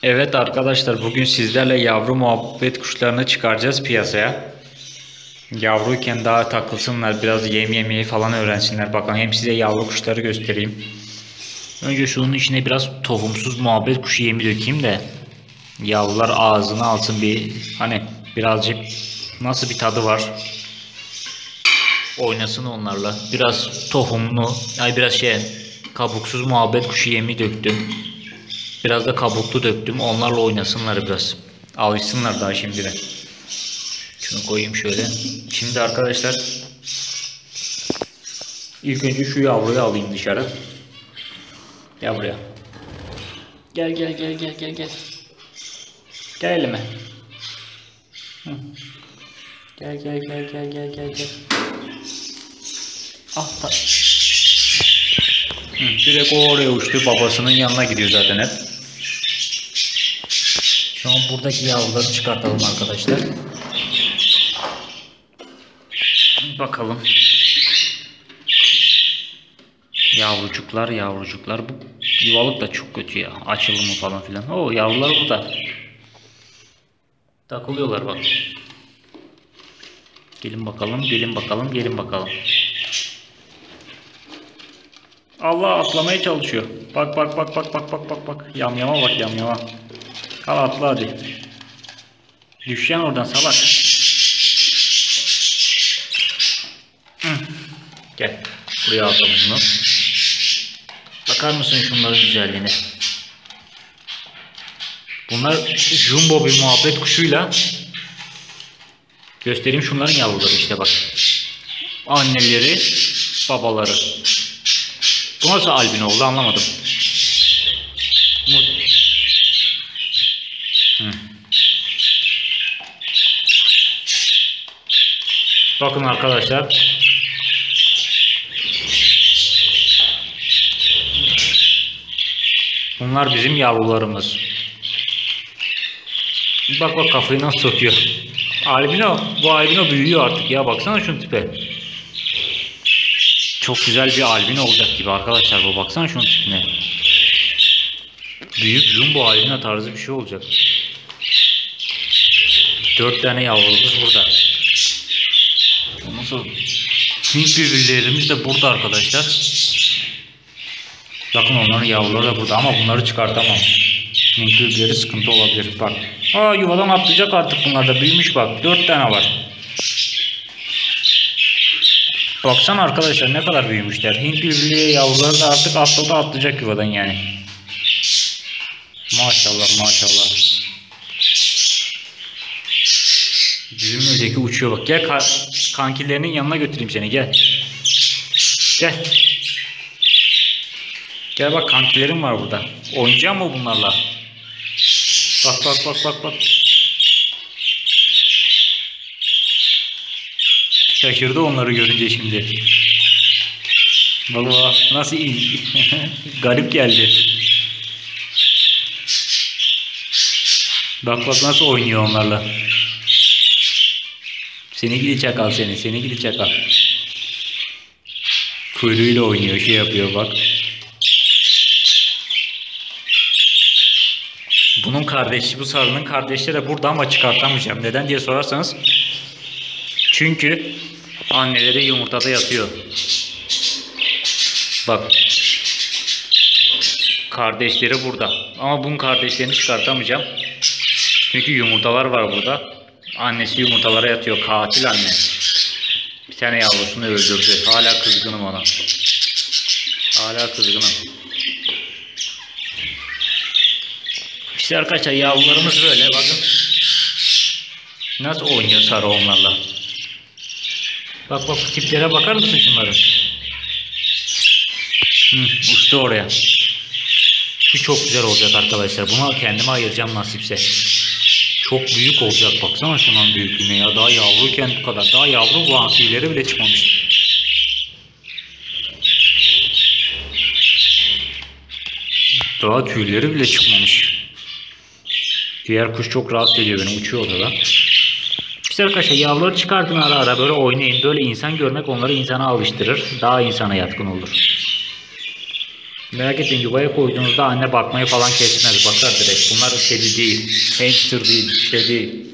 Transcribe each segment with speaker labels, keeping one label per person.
Speaker 1: Evet arkadaşlar, bugün sizlerle yavru muhabbet kuşlarını çıkaracağız piyasaya. Yavruyken daha takılsınlar, biraz yem yemeyi falan öğrensinler. Bakın, hem size yavru kuşları göstereyim. Önce şunun içine biraz tohumsuz muhabbet kuşu yemi dökeyim de yavrular ağzını alsın, bir hani birazcık nasıl bir tadı var, oynasın onlarla. Biraz tohumlu, yani biraz kabuksuz muhabbet kuşu yemi döktüm. Biraz da kabuklu döktüm. Onlarla oynasınlar biraz. Alışsınlar daha şimdiden. Şunu koyayım şöyle. Şimdi arkadaşlar, ilk önce şu yavruyu alayım dışarı. Gel buraya. Gel gel gel gel gel gel. Gel elime. Gel gel gel gel gel gel gel. Ah da. Direkt o oraya uçtu. Babasının yanına gidiyor zaten hep. Şu an buradaki yavruları çıkartalım arkadaşlar. Bakalım. Yavrucuklar. Bu yuvalık da çok kötü ya. Açılımı falan filan. Oo, yavrular burada. Takılıyorlar bak. Gelin bakalım. Allah, atlamaya çalışıyor. Bak. Yamyama bak, yamyama. Al, atla hadi. Düşeceksin oradan salak. Gel. Buraya atalım bunu. Bakar mısın şunların güzelliğine? Bunlar jumbo bir muhabbet kuşuyla. Göstereyim şunların yavruları, işte bak. Anneleri, babaları. Bu nasıl albino oldu anlamadım. Bakın arkadaşlar. Bunlar bizim yavrularımız. Bak kafayı nasıl sokuyor. Albino. Bu albino büyüyor artık ya. Baksana şunun tipe. Çok güzel bir albino olacak gibi arkadaşlar bu. Baksana şunun tipine. Büyük jumbo albino tarzı bir şey olacak. 4 tane yavrumuz burada. Nasıl? Hint birbirlerimiz de burada arkadaşlar. Bakın, onların yavruları da burada ama bunları çıkartamam. Hint birbirleri sıkıntı olabilir. Bak. Yuvadan atlayacak artık, bunlar da büyümüş bak. 4 tane var. Baksana arkadaşlar, ne kadar büyümüşler. Hint birbirleri yavruları da artık atlayacak yuvadan yani. Maşallah. Bizim öteki uçuyor bak. Gel, kankilerinin yanına götüreyim seni, gel. Gel bak, kankilerim var burada. Oynayacağım mı bunlarla? Bak. Şaşırdı onları görünce şimdi. Vallahi nasıl iyi. Garip geldi. Bak nasıl oynuyor onlarla. Seni gidi çakal. Kuyruğuyla oynuyor, yapıyor bak. Bunun kardeşi, bu sarının kardeşleri de burada ama çıkartamayacağım. Neden diye sorarsanız. Çünkü anneleri yumurtada yatıyor. Bak. Kardeşleri burada. Ama bunun kardeşlerini çıkartamayacağım. Çünkü yumurtalar var burada. Annesi yumurtalara yatıyor. Katil anne. Bir tane yavrusunu öldürdü. Hala kızgınım ona. İşte arkadaşlar, yavrularımız böyle. Bakın. Nasıl oynuyor sarı onlarla. Bak tiplere bakar mısın şunların? Uçtu oraya. Bu çok güzel olacak arkadaşlar. Buna kendime ayıracağım nasipse. Çok büyük olacak. Baksana şunun büyüklüğüne ya. Daha yavruyken bu kadar. Daha yavru, bu tüyleri bile çıkmamış. Diğer kuş çok rahatsız ediyor beni. Uçuyor orada. İşte arkadaşlar, yavruları çıkartın ara böyle oynayın. Böyle insan görmek onları insana alıştırır. Daha insana yatkın olur. Merak etmeyin, yuvaya koyduğunuzda anne bakmayı falan kesmez. Bakar direkt. Bunlar kedi değil. Hamster değil. Şey değil.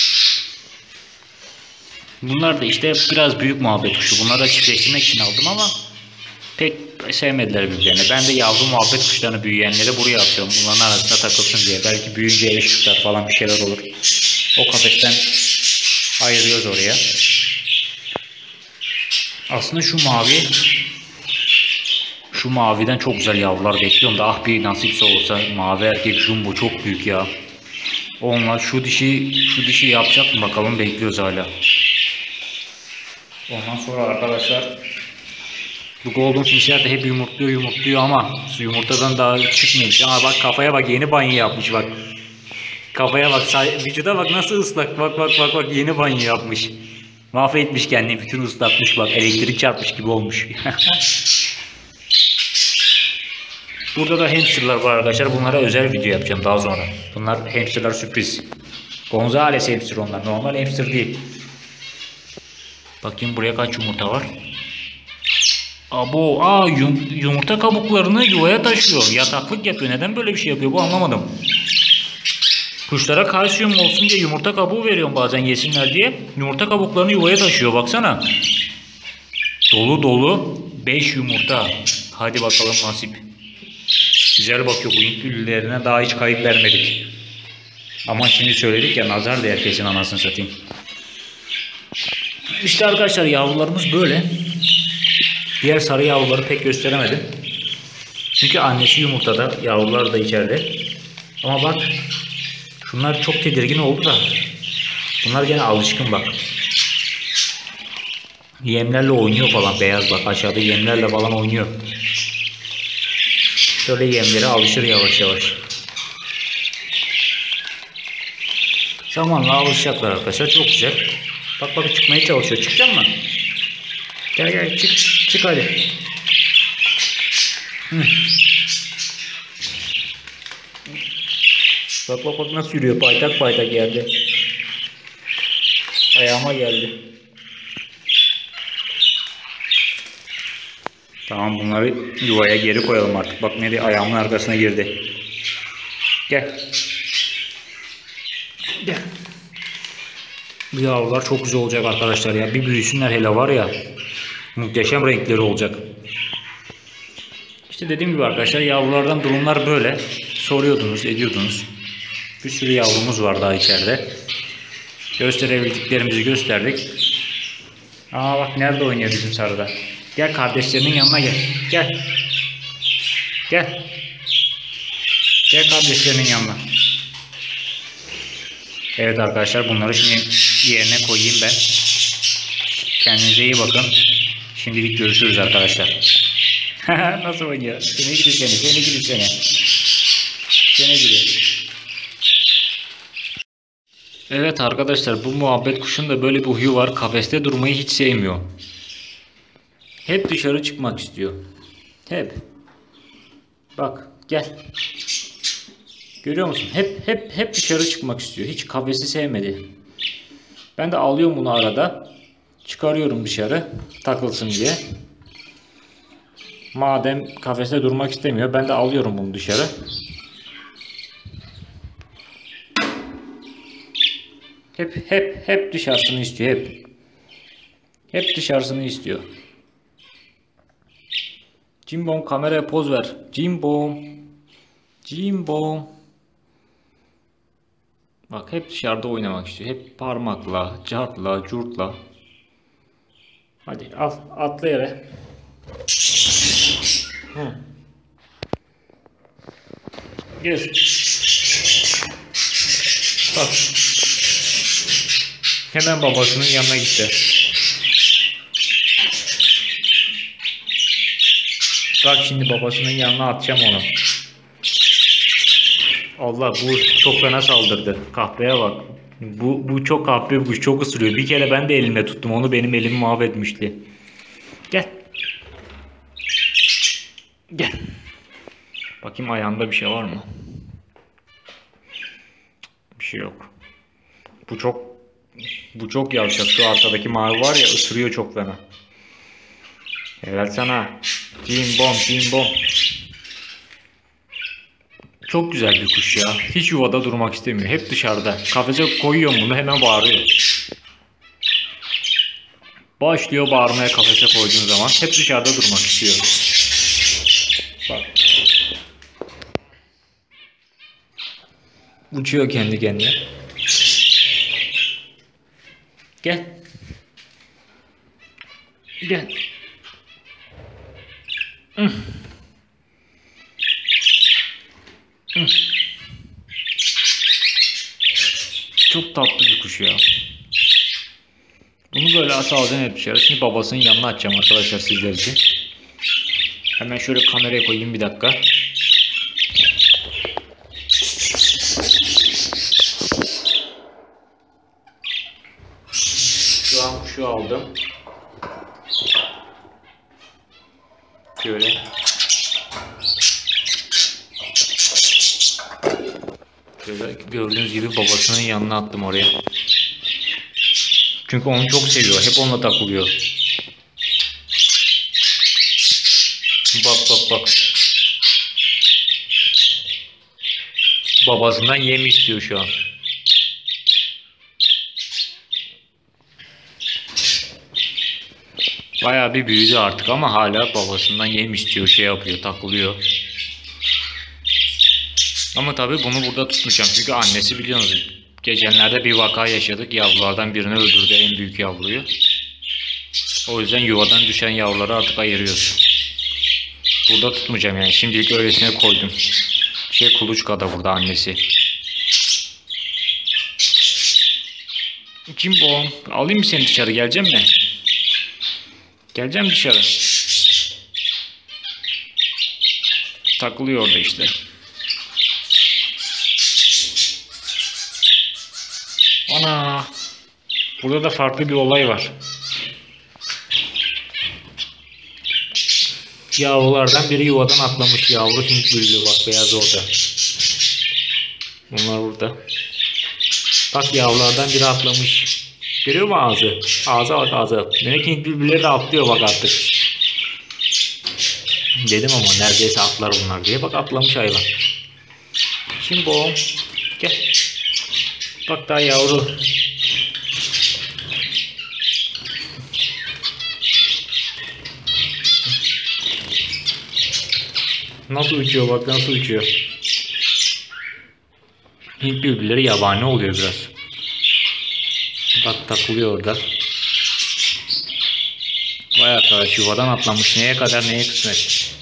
Speaker 1: Bunlar da işte biraz büyük muhabbet kuşu. Bunları da çiftleştirmek için aldım ama pek sevmediler birbirlerini. Ben de yavru muhabbet kuşlarını büyüyenleri buraya atıyorum. Bunların arasında takılsın diye. Belki büyüyünce eş tutar falan bir şeyler olur. O kafesten ayırıyoruz oraya. Aslında şu maviden çok güzel yavrular bekliyorum da ah bir nasipse olsa mavi erkek jumbo çok büyük ya. Onlar şu dişi yapacak mı bakalım, bekliyoruz hala. Ondan sonra arkadaşlar bu golden fishler de hep yumurtluyor ama su yumurtadan daha çıkmamış. Ama bak kafaya bak, yeni banyo yapmış bak. Kafaya bak, vücuda bak nasıl ıslak, bak yeni banyo yapmış. Mahvetmiş kendini, bütün ıslatmış bak, elektrik çarpmış gibi olmuş. Burada da hamsterlar var arkadaşlar. Bunlara özel video yapacağım daha sonra. Bunlar hamsterlar sürpriz. Gonzales hamster onlar. Normal hamster değil. Bakayım buraya kaç yumurta var. Abo, yumurta kabuklarını yuvaya taşıyor. Yataklık yapıyor. Neden böyle bir şey yapıyor bu, anlamadım. Kuşlara kalsiyum olsun diye yumurta kabuğu veriyorum bazen yesinler diye. Yumurta kabuklarını yuvaya taşıyor baksana. Dolu 5 yumurta. Hadi bakalım nasip. Güzel bakıyor, bu Hint güllülerine daha hiç kayıp vermedik. Ama şimdi söyledik ya, nazar değer kesin, anasını satayım. İşte arkadaşlar yavrularımız böyle. Diğer sarı yavruları pek gösteremedim. Çünkü annesi yumurtada, yavrular da içeride. Ama bak şunlar çok tedirgin oldu da. Bunlar gene alışkın bak. Yemlerle oynuyor falan, beyaz bak aşağıda yemlerle falan oynuyor. Şöyle yemlere alışır yavaş yavaş. Zamanla alışacaklar arkadaşlar, çok güzel. Bak çıkmaya çalışıyor. Çıkacak mı? Gel çık hadi. Bak nasıl yürüyor, paytak yerde. Ayağıma geldi. Tamam, bunları yuvaya geri koyalım artık. Bak nereye, ayağımın arkasına girdi. Gel. Bu yavrular çok güzel olacak arkadaşlar ya. Bir büyüsünler hele var ya. Muhteşem renkleri olacak. İşte dediğim gibi arkadaşlar yavrulardan durumlar böyle. Soruyordunuz, ediyordunuz. Bir sürü yavrumuz var daha içeride. Gösterebildiklerimizi gösterdik. Bak nerede oynuyor bizim sarıda. Gel kardeşlerinin yanına gel. Gel kardeşlerinin yanına. Evet arkadaşlar, bunları şimdi yerine koyayım ben. Kendinize iyi bakın. Şimdilik görüşürüz arkadaşlar. Nasıl oynuyor? Seni gidi. Evet arkadaşlar, bu muhabbet kuşun da böyle bir huyu var. Kafeste durmayı hiç sevmiyor. Hep dışarı çıkmak istiyor. Hep. Bak gel. Görüyor musun? Hep dışarı çıkmak istiyor. Hiç kafesi sevmedi. Ben de alıyorum bunu arada. Çıkarıyorum dışarı takılsın diye. Madem kafeste durmak istemiyor, ben de alıyorum bunu dışarı. Hep dışarısını istiyor, hep. Hep dışarısını istiyor. Cimbom, kameraya poz ver. Cimbom. Bak hep dışarıda oynamak istiyor. Hep parmakla, cartla, curtla. Hadi al, atla yere. Gel. Bak. Hemen babasının yanına gitti. Bak şimdi babasının yanına atacağım onu. Allah, bu çok fena saldırdı. Kahpeye bak. Bu çok kahpe, bu çok ısırıyor. Bir kere ben de elimle tuttum onu, benim elimi mahvetmişti. Gel. Bakayım ayağında bir şey var mı? Bir şey yok. Bu çok yavşak. Şu arkadaki mavi var ya, ısırıyor çok fena. Helal sana. Cimbom. Çok güzel bir kuş ya. Hiç yuvada durmak istemiyor. Hep dışarıda. Kafese koyuyorum bunu, hemen bağırıyor. Başlıyor bağırmaya kafese koyduğun zaman. Hep dışarıda durmak istiyor. Bak. Uçuyor kendi kendine. Gel. Gel. Çok tatlı bir kuş ya. Bunu böyle salacağım hep dışarı. Şimdi babasının yanına açacağım arkadaşlar sizler için. Hemen şöyle kameraya koyayım bir dakika. Şu an kuşu aldım. Şöyle. Şöyle gördüğünüz gibi babasının yanına attım oraya. Çünkü onu çok seviyor. Hep onunla takılıyor. Bak bak bak. Babasından yem istiyor şu an. Bayağı bir büyüdü artık ama hala babasından yem istiyor, şey yapıyor, takılıyor. Ama tabii bunu burada tutmayacağım çünkü annesi biliyorsunuz geçenlerde bir vaka yaşadık, yavrulardan birini öldürdü, en büyük yavruyu. O yüzden yuvadan düşen yavruları artık ayırıyoruz. Burada tutmayacağım yani, şimdilik öylesine koydum. Kuluçka da burada annesi. Kim bu? Alayım mı seni dışarı, gelecek mi? Geleceğim dışarı. Takılıyor orada işte. Ana. Burada da farklı bir olay var. Yavrulardan biri yuvadan atlamış. Yavru Hint bülbülü, bak beyaz orada. Bunlar burada. Bak yavrulardan biri atlamış. Görüyor musun ağzı? Ağza bak, ağza. Demek Hint bülbülleri de atlıyor bak artık. Dedim ama neredeyse atlar bunlar diye. Bak atlamış hayvan. Şimdi bu. Gel. Bak daha yavru. Nasıl uçuyor bak, nasıl uçuyor. Hint bülbülleri yabani oluyor biraz. Bak takılıyor orada. Vay arkadaş, yuvadan atlamış. Neye kadar neye kısmet.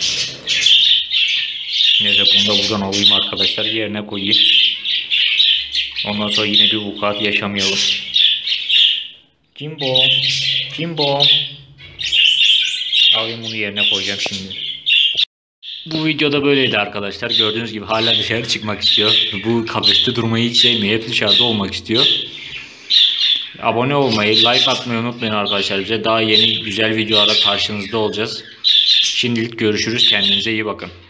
Speaker 1: Neyse bunu da buradan alayım arkadaşlar, yerine koyayım. Ondan sonra yine bir vukuat yaşamayalım. Jimbo. Jimbo. Alayım bunu yerine koyacağım şimdi. Bu videoda böyleydi arkadaşlar. Gördüğünüz gibi hala dışarı çıkmak istiyor. Bu kafeste durmayı hiç sevmiyor. Hep dışarıda olmak istiyor. Abone olmayı, like atmayı unutmayın arkadaşlar. Bize daha yeni güzel videolarla karşınızda olacağız. Şimdilik görüşürüz. Kendinize iyi bakın.